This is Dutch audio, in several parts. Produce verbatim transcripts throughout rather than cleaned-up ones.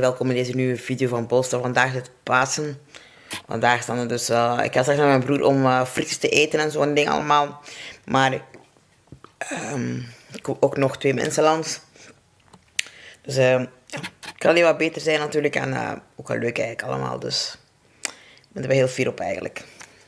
welkom in deze nieuwe video van Polster. Vandaag is het Pasen. Vandaag staan er dus... Uh, ik ga straks naar mijn broer om uh, frietjes te eten en zo'n ding allemaal. Maar um, ik kook ook nog twee mensen langs. Dus uh, ja, het kan alleen wat beter zijn natuurlijk. En uh, ook wel leuk eigenlijk allemaal. Dus ik ben er wel heel fier op eigenlijk.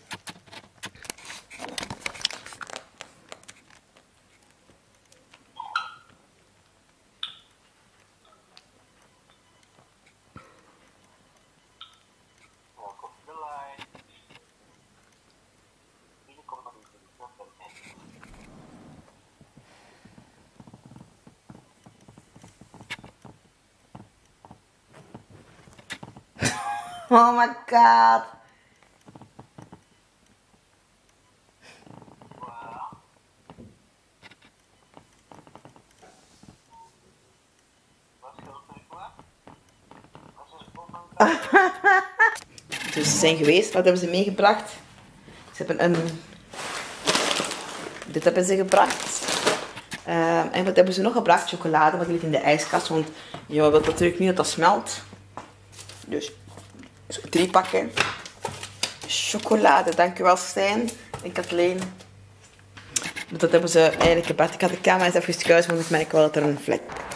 Oh my god. Dus ze zijn geweest. Wat hebben ze meegebracht? Ze hebben een... Dit hebben ze gebracht. Uh, en wat hebben ze nog gebracht? Chocolade, wat ligt in de ijskast. Want je wilt natuurlijk niet dat dat smelt. Dus zo drie pakken chocolade. Dankjewel Stijn en Kathleen. Dat hebben ze eigenlijk gebracht. Ik had de camera eens even gekruist, want ik merk wel dat er een vlek.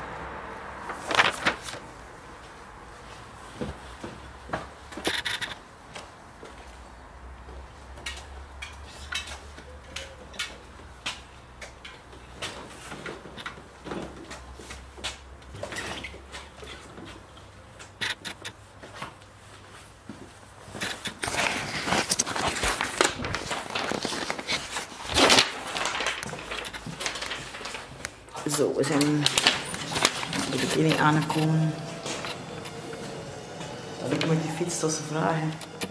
Zo, we zijn bij de kleding aangekomen. Dat ik met die fiets tot ze vragen.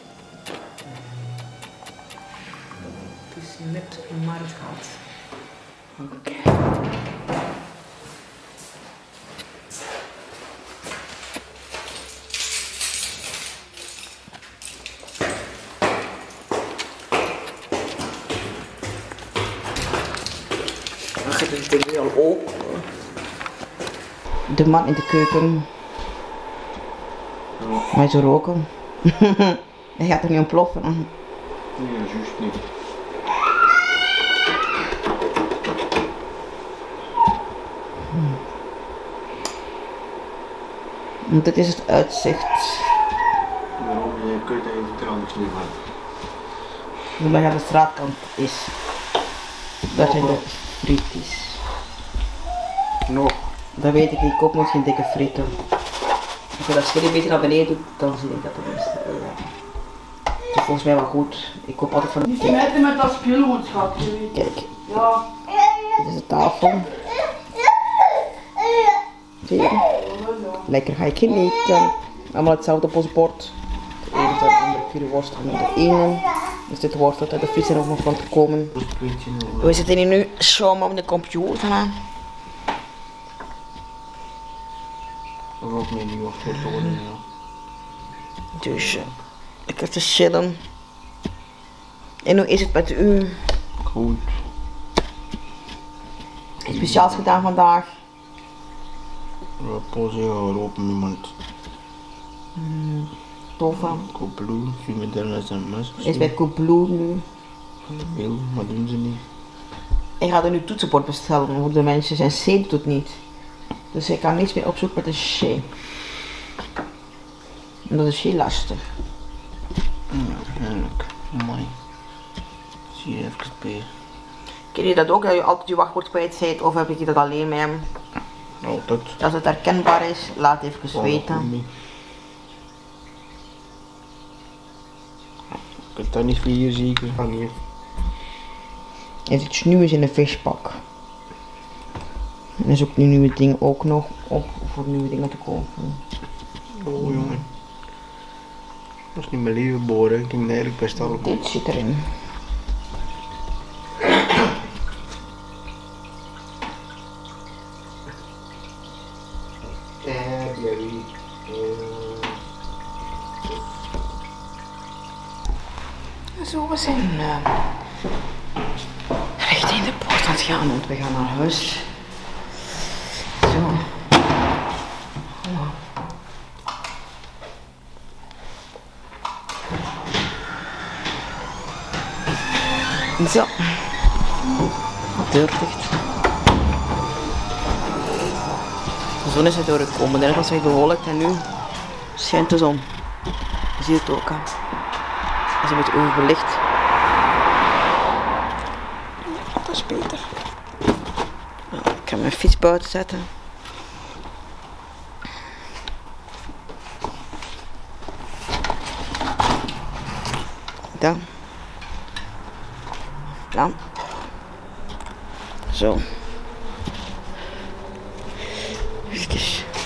Het is net op de markt gehad. Oké. Okay. Ik denk nu al open. De man in de keuken. Ja. Hij zo roken. Hij gaat er niet ontploffen. Nee, juist niet. Hmm. Dit is het uitzicht. Waarom? Je kunt even er anders niet van. Omdat je aan de straatkant is. Dat zijn de frietjes. Nog? Dat weet ik niet, ik koop nog geen dikke frieten. Als je dat schil een beetje naar beneden doet, dan zie ik dat tenminste. Ja. Het is volgens mij wel goed. Ik koop altijd van de... Die smijten met dat speelgoed, schat. Kijk. Ja. Dit is de tafel. Zie je? Lekker ga ik genieten. Allemaal hetzelfde op ons bord. De ene zijn de andere vier worstelen met de ene. Dus dit worstelt uit de vis er ook nog van te komen. We zitten hier nu samen op de computer. Hè? Ook mee nu of zo worden, ja. Dus uh, ik heb te chillen. En hoe is het met u? Goed. Iets speciaals gedaan vandaag? Ja, pauze gehouden op niemand. Mm, tof hè? Koopbloed, je met de sms. Is bij Koopbloed nu? Heel, maar doen ze niet. Ik ga er nu toetsenbord bestellen voor de mensen. Zijn C doet het niet. Dus ik kan niets meer opzoeken met een C. En dat is heel lastig. Ja, eigenlijk. Mooi. Zie je even bij. Ken je dat ook, dat je altijd je wachtwoord kwijt bent, of heb ik dat alleen met hem? Altijd. Als het herkenbaar is, laat even weten. Ik heb dat niet voor hier zeker van hier. Er zit iets nieuws in de vispak. En er is ook nu nieuwe dingen ook nog op voor nieuwe dingen te kopen. Oh jongen. Dat is niet mijn leven boren, ik ging eigenlijk best al. Dit zit erin. Eh, Jerry. Zo, we zijn uh, richting de poort aan het gaan, want we gaan naar huis. Zo. Oh. Zo. Deur dicht. De zon is er doorgekomen. Daarna was hij bewolkt en nu schijnt de zon. Je ziet het ook aan. Het is een beetje overbelicht. Dat is beter. Ik ga mijn fiets buiten zetten. Dan. Dan. Zo. Even.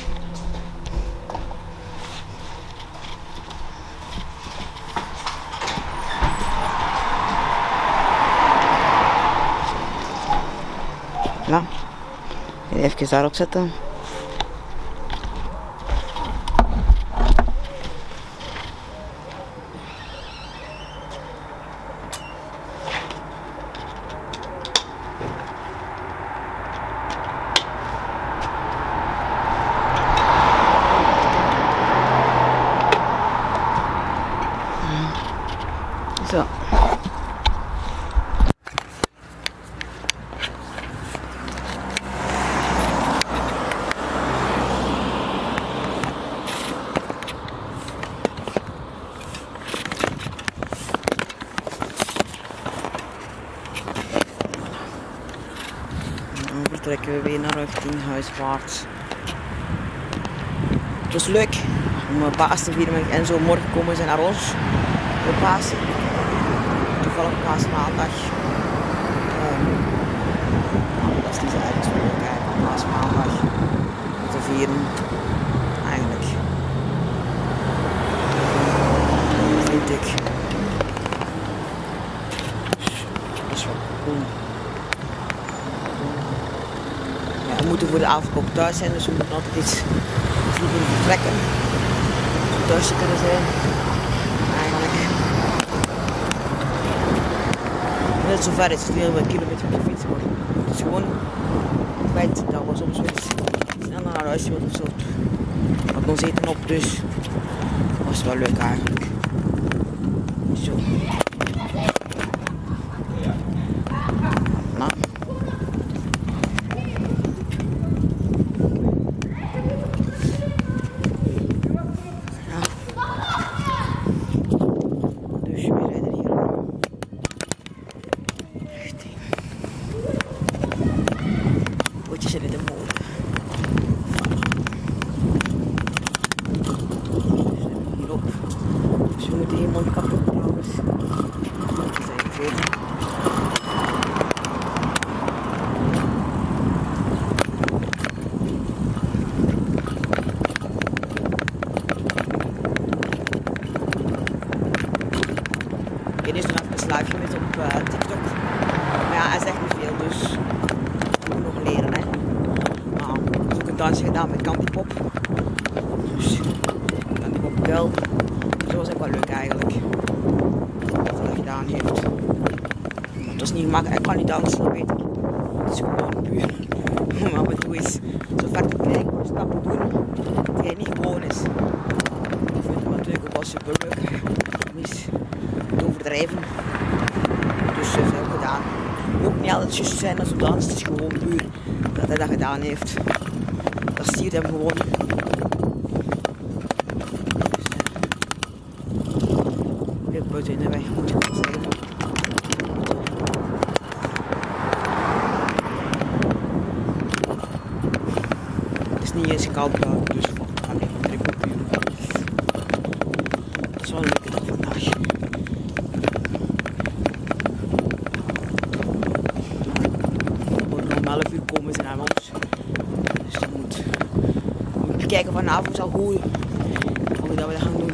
Ja. Even daarop zetten. Zo. Dan vertrekken we weer naar richting huiswaarts. Het was leuk om paas te vieren en zo morgen komen ze naar ons. De Pasen. Toevallig paasmaandag. Um, nou, dat is niet zo erg kijken. Paasmaandag. Te vieren. Eigenlijk. Vind ik. Dat is wel cool. Ja, we moeten voor de avond ook thuis zijn, dus we moeten altijd iets vroeger vertrekken. Om thuis te kunnen zijn. Eigenlijk. Net zo ver is het weer een kilometer met de fiets, maar het is gewoon het feit dat we soms weer snel naar huis willen of zo. We hadden ons eten op, dus dat was wel leuk eigenlijk. Zo. Nou. Zit in de molen. Hierop. Dus we moeten helemaal kapot trouwens. Dat is eigenlijk veel. Ik heb eerst nog even een slaapje met op uh, TikTok. Maar ja, hij zegt niet veel, dus ik moet nog leren, hè. Dansje gedaan met Candipop. Dus Candipop Girl. Dat was ook wel leuk eigenlijk. Dat hij dat gedaan heeft. Het was niet gemakkelijk. Ik kan niet dansen, dat weet ik. Het is gewoon puur. Maar wat doe is zo ver te krijgen, maar stappen doen die hij niet gewoon is. Ik vind het natuurlijk ook wel super leuk. Niet te overdrijven. Dus dat heeft hij ook gedaan. Ook niet altijd juist zijn als op dans. Het is gewoon puur dat hij dat gedaan heeft. Dat stiert hem gewoon. Weer buiten in de weg, moet je wel zeggen. Het is niet eens koud buiten, dus we gaan even druk op uur. Het is wel een leuke dag vandaag. Om elf uur komen ze naar ons. Dus dat moet. Kijken vanavond al hoe, hoe dat we dat gaan doen.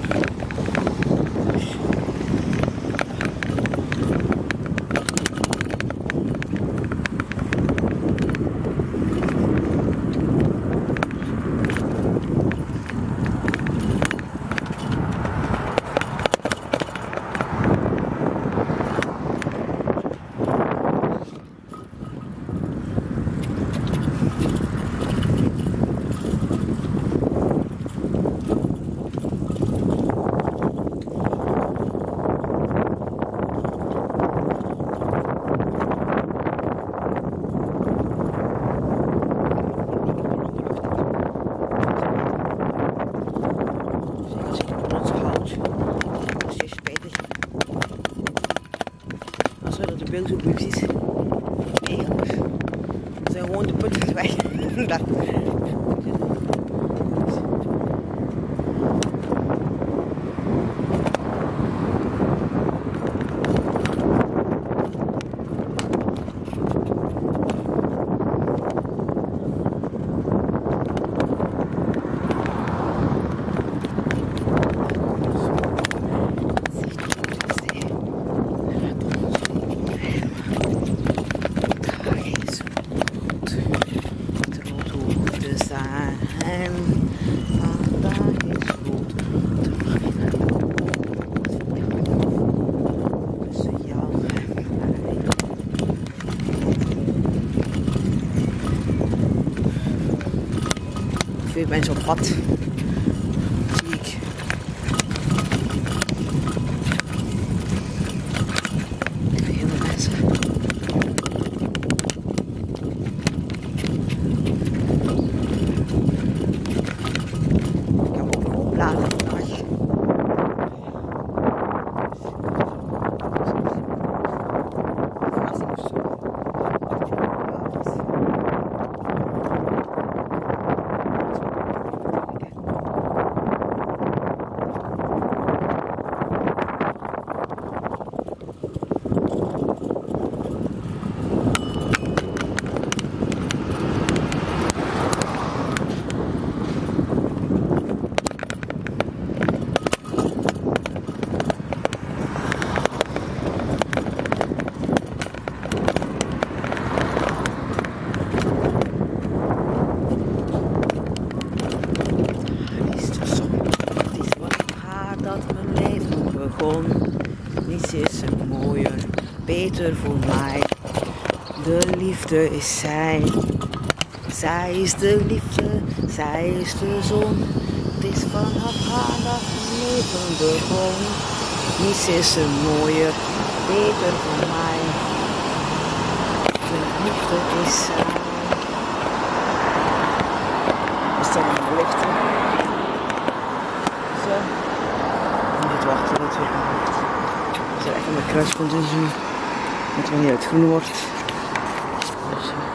speel zo precies. Eigenlijk. Dat zijn gewoon de putten weg. Dat. Veel mensen op pad, zie ik. Heel veel mensen. Ik kan overal opladen vandaag. Verrassing of zo. Niets is er mooier, beter voor mij. De liefde is zij. Zij is de liefde, zij is de zon. Het is vanaf haar dat het leven begon. Niets is er mooier, beter voor mij. De liefde is zij. We staan in de liefde. Zo. Niet wachten dat weer gaat. We zijn echt aan de kruispunt in zo. Net wanneer het groen wordt. Dus, uh,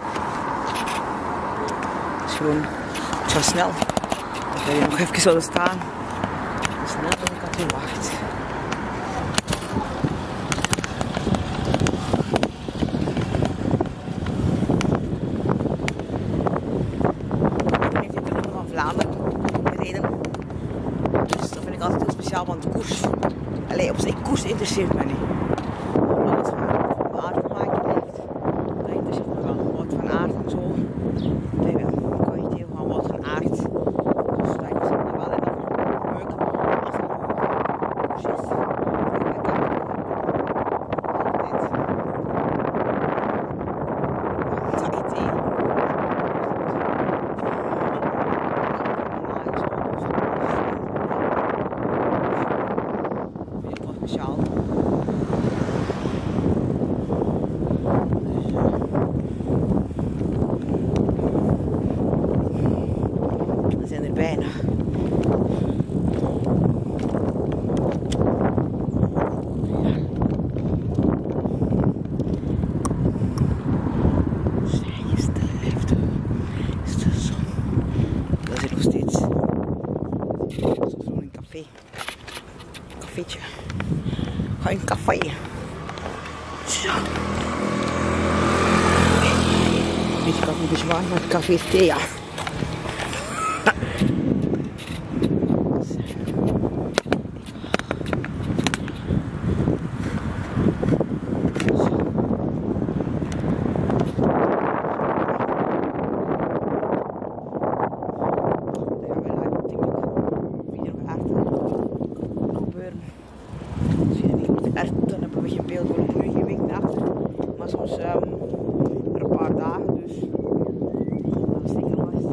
het is gewoon, het gaat snel. Ik ga hier nog even willen staan. Snel dan ik had verwacht. Ik heb in de Ronde van Vlaanderen gereden. Dus dat vind ik altijd heel speciaal, want de koers. Allee, op zich, koers interesseert mij niet. Alles van aard te maken heeft, dat interesseert me wel. Wat van aard en zo. Nee, ik kan niet heel van wat van aard. Dus dat interesseert me wel. En ik vind het leuk als het koers is. Speciaal. We zijn er bijna. Zij is de liefde, is de zon. Dat is hier nog steeds. Zo'n een café. Een cafeetje. Ga een café. Zo. Beetje koffie bezwaar, maar het café is thee, ja. Dan hebben we geen beeld, we lopen nu geen week naar achter, maar soms um, er een paar dagen, dus dat is zeker lastig.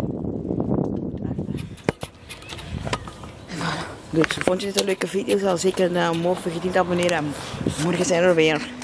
Voilà. Dus vond je dit een leuke video, zal zeker uh, morgen vergeten te abonneren en morgen zijn we er weer.